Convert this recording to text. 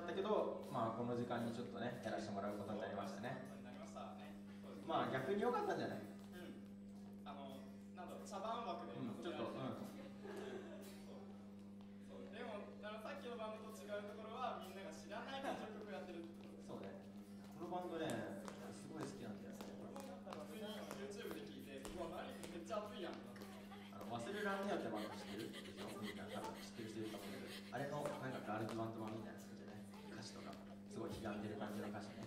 ったけど、まあこの時間にちょっとねやらせてもらうことになりましたね。まあ逆に良かったんじゃない？ なんだろう、茶番枠でちょっとでもさっきのバンドと違うところはみんなが知らない曲をやってるってこと。 そうね、このバンドねすごい好きなんだよね。 普通に YouTube で聞いて、うわ、何めっちゃ熱いやん。 忘れらんねやってバンド知ってるでしょ？みんな多分知ってる人いると思うけど、あれのなんかガールズバンド版みたいな感じでね、歌詞とかすごい刻んでる感じの歌詞で